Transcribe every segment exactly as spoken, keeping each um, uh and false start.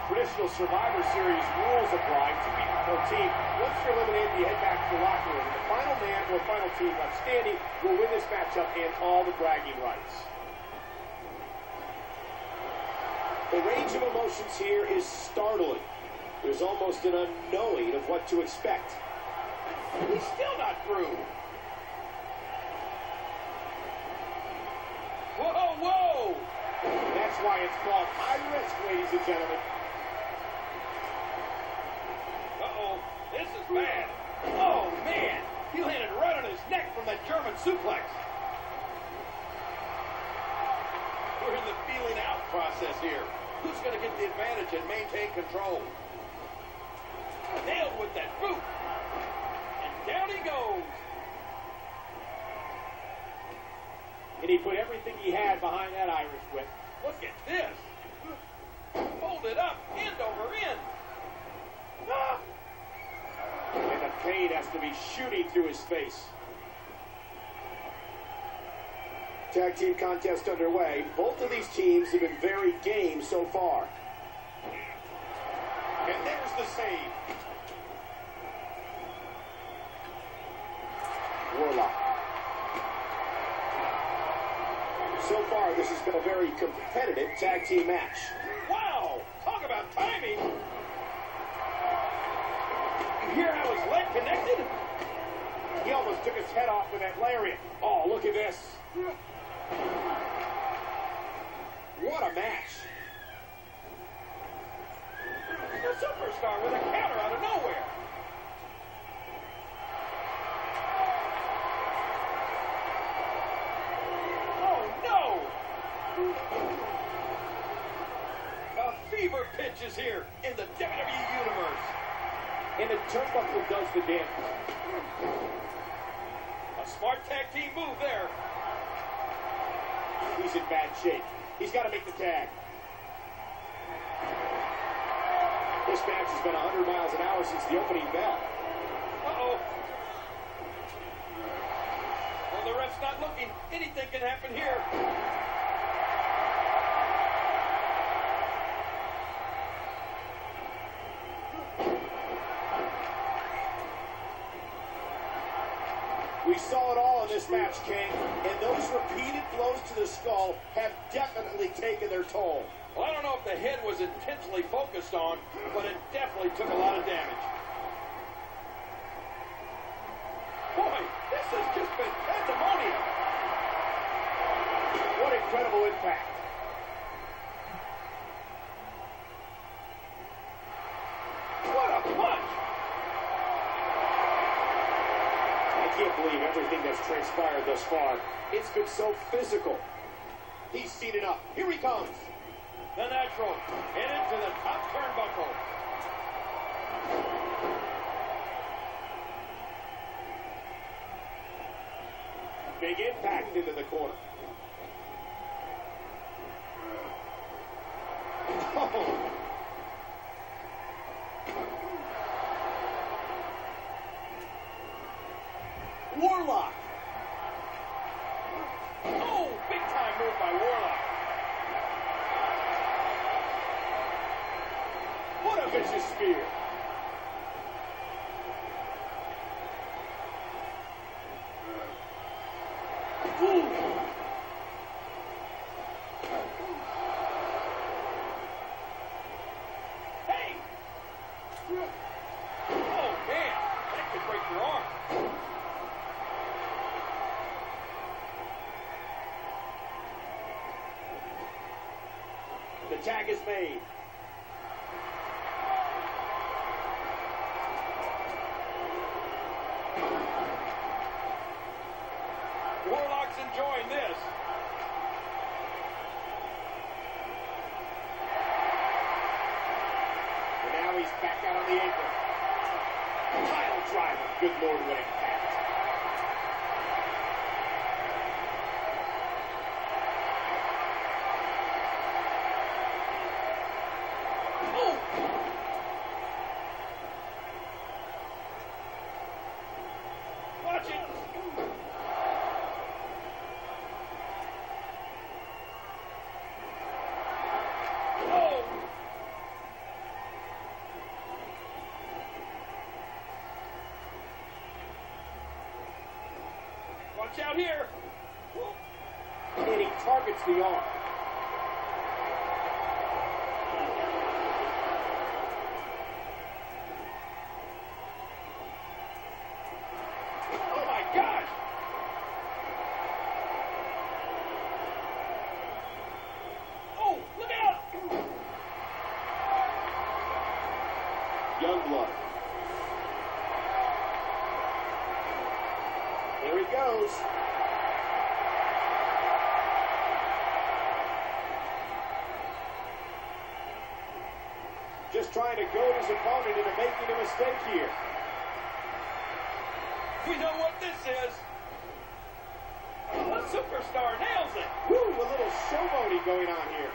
Traditional Survivor Series rules apply. Two people per team. Once you're eliminated, you head back to the locker room. And the final man or final team left standing will win this matchup and all the bragging rights. The range of emotions here is startling. There's almost an unknowing of what to expect. He's still not through. Whoa, whoa! That's why it's called high risk, ladies and gentlemen. Uh-oh, this is bad. Oh, man! He landed right on his neck from that German suplex. We're in the feeling out process here. Who's going to get the advantage and maintain control? Nailed with that boot. And down he goes. And he put everything he had behind that Irish whip. Look at this. Hold it up, end over end. Ah! And the pain has to be shooting through his face. Tag team contest underway. Both of these teams have been very game so far. And there's the save. Warlock. So far, this has been a very competitive tag team match. Wow! Talk about timing! You hear how his leg connected? He almost took his head off with that lariat. Oh, look at this. What a match. The superstar with a counter out of nowhere. Oh, no! A fever pitch is here in the W W E Universe. And the turnbuckle does the damage. A smart tag team move there. He's in bad shape. He's got to make the tag. This match has been one hundred miles an hour since the opening bell. Uh-oh. Well, the ref's not looking. Anything can happen here. We saw it all in this match, King, and those repeated blows to the skull have definitely taken their toll. Well, I don't know if the head was intentionally focused on, but it definitely took a lot of damage. Boy, this has just been pandemonium. What incredible impact. What a punch! I can't believe everything that's transpired thus far. It's been so physical. He's seen enough. Here he comes. The natural, headed to the top turnbuckle. Big impact into the corner. Oh. Warlock. Oh, big time move by Warlock. What a vicious spear. Ooh. Hey! Oh, man. That could break your arm. The tag is made. Warlock's enjoying this. And now he's back out on the apron. Pile driver. Good Lord, what impact. Oh! Watch it. Oh! Watch out here. And he targets the arm. Oh my gosh! Oh, look out! Youngblood. There he goes. Just trying to goad his opponent into making a mistake here. We know what this is. A superstar nails it. Woo, a little showboating going on here.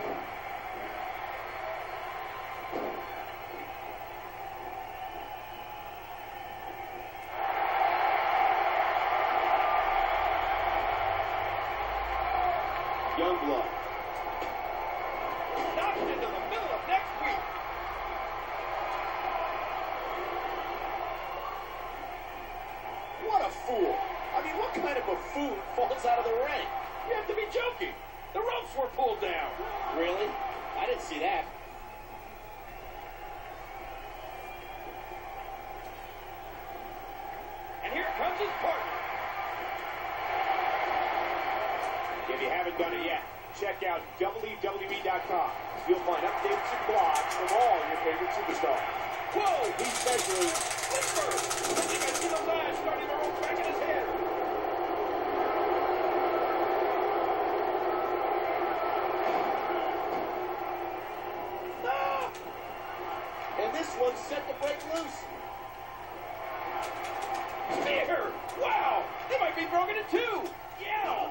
Youngblood. Knocked into the middle of next week. What a fool. I mean, what kind of buffoon falls out of the ring? You have to be joking. The ropes were pulled down. Really? I didn't see that. And here comes his partner. If you haven't done it yet, check out W W E dot com. You'll find updates and blogs from all your favorite superstars. Whoa, he's measuring. Sleeper! I think I see the lash starting to roll back in his head. Ah! And this one's set to break loose. Spear! Wow! They might be broken in two! Yeah!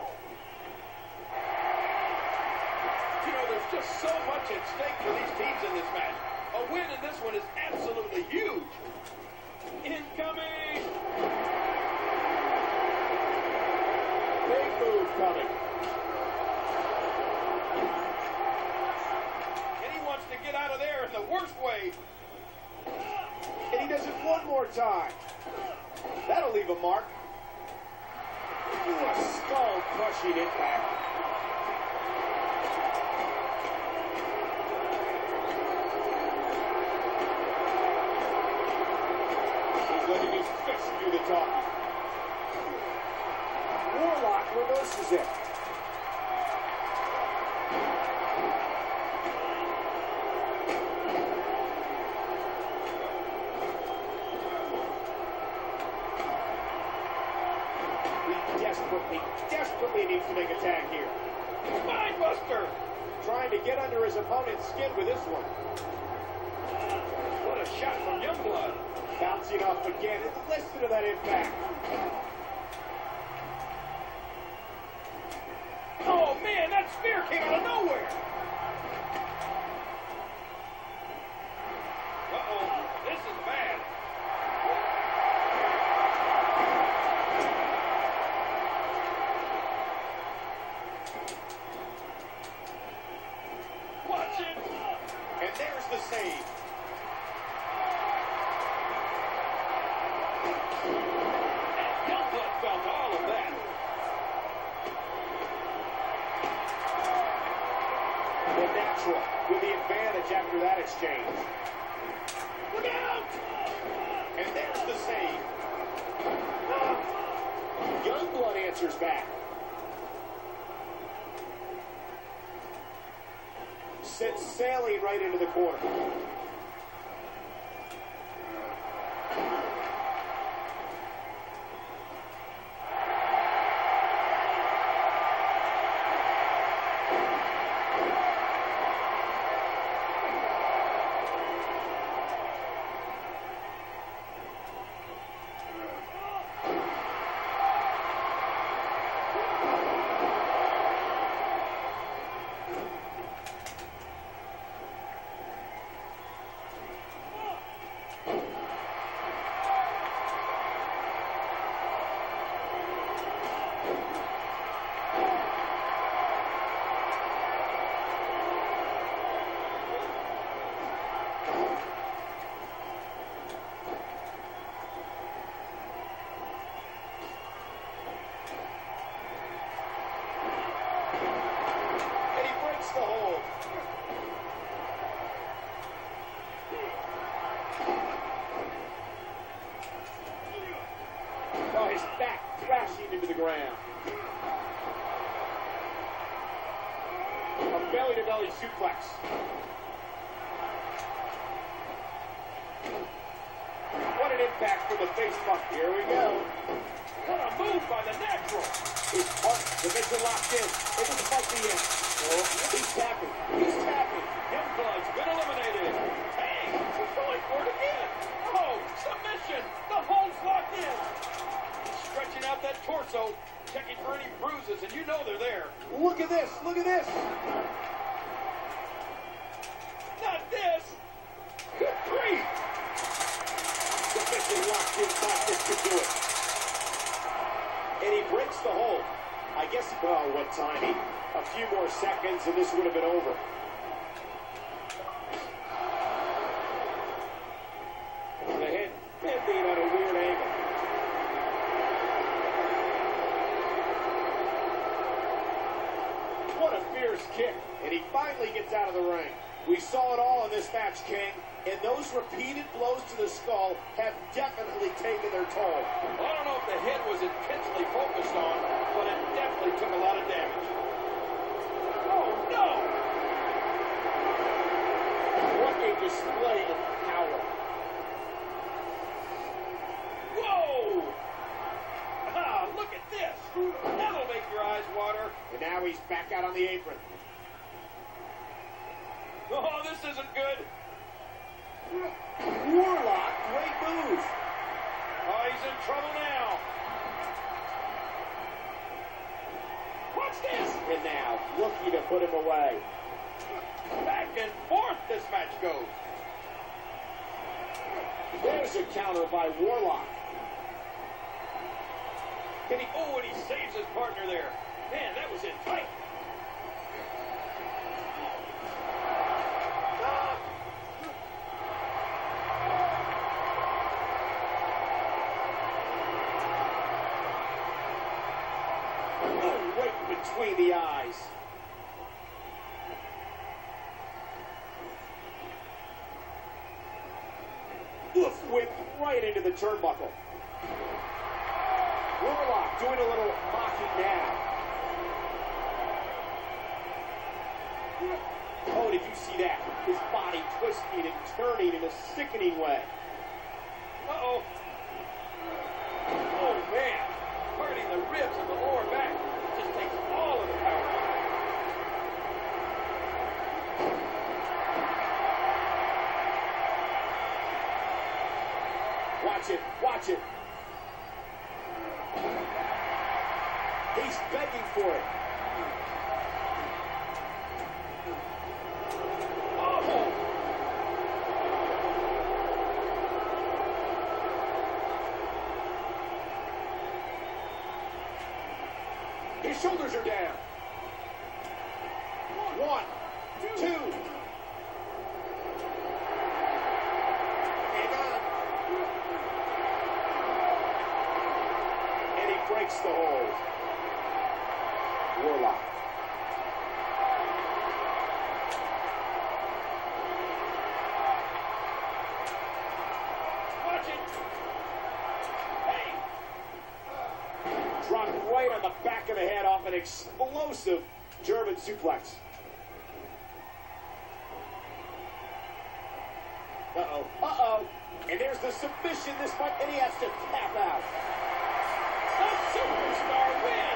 You know, there's just so much at stake for these teams in this match. A win in this one is absolutely huge. Incoming! Big move coming. And he wants to get out of there in the worst way. And he does it one more time. That'll leave a mark. Ooh, a skull-crushing impact. He's letting his fists do the talking. Warlock reverses it. He desperately, desperately needs to make a tag here. Mindbuster! Trying to get under his opponent's skin with this one. What a shot from Youngblood. Bouncing off again. Listen to that impact. Oh, man, that spear came out of nowhere. Uh-oh, this is bad. Watch it. And there's the save. Youngblood felt all of that. The natural with the advantage after that exchange. Look out! And there's the save. Youngblood answers back. Sent sailing right into the corner. into the ground. A belly-to-belly suplex. What an impact for the face bump. Here we go. What a move by the Natural. His heart, the mission locked in. It was about the end. Oh, he's tapping. He's tapping. Youngblood's been eliminated. Hey, he's going for it again. Oh, submission. The hold's locked in. He's stretching out that torso, checking for any bruises, and you know they're there. Look at this. Look at this. Not this. Good grief. Submission locked in. Thought this could do it. And he breaks the hold. I guess, oh, what timing. A few more seconds and this would have been over. The head bending at a weird angle. What a fierce kick. And he finally gets out of the ring. We saw it all in this match, King. And those repeated blows to the skull have definitely taken their toll. I don't know if the head was intensely focused on, but it definitely took a lot of damage. Oh, no! What a display of power. Whoa! Ah, look at this. That'll make your eyes water. And now he's back out on the apron. Oh, this isn't good. Warlock, great move. Oh, he's in trouble now. Watch this. And now, looking to put him away. Back and forth this match goes. There's a counter by Warlock. Can he, oh, and he saves his partner there. Man, that was in tight. Between the eyes. Oof, whip right into the turnbuckle. Warlock doing a little mocking now. Oh, did you see that? His body twisting and turning in a sickening way. Uh-oh. Oh, man. Hurting the ribs and the lower back. Just takes all of the power. Watch it, watch it. He's begging for it. Oh! His shoulders are down. One, two. Hang on. And he breaks the hold. Warlock. Watch it. Hey! Dropped right on the back of the head off an explosive German suplex. Uh-oh. Uh-oh. And there's the submission. This might, and he has to tap out. The superstar wins!